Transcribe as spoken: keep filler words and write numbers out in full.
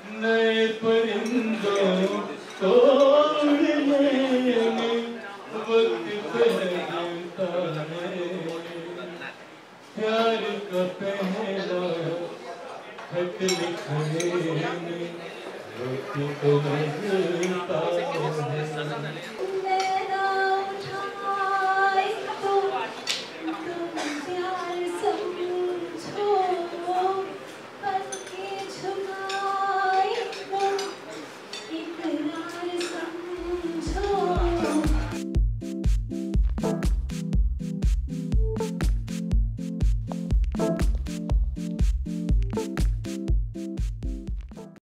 नए परिंदों को उड़ने में वक्त पहनता है, प्यार का पहला खत लिखने में वक्त पहनता है।